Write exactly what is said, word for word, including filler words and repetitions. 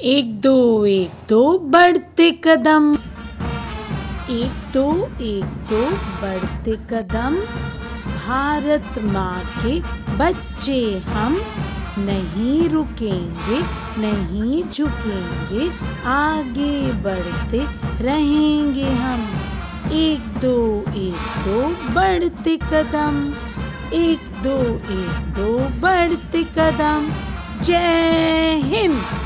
एक दो एक दो बढ़ते कदम, एक दो एक दो बढ़ते कदम, भारत माँ के बच्चे हम, नहीं रुकेंगे नहीं झुकेंगे, आगे बढ़ते रहेंगे हम। एक दो एक दो बढ़ते कदम, एक दो एक दो बढ़ते कदम। जय हिंद।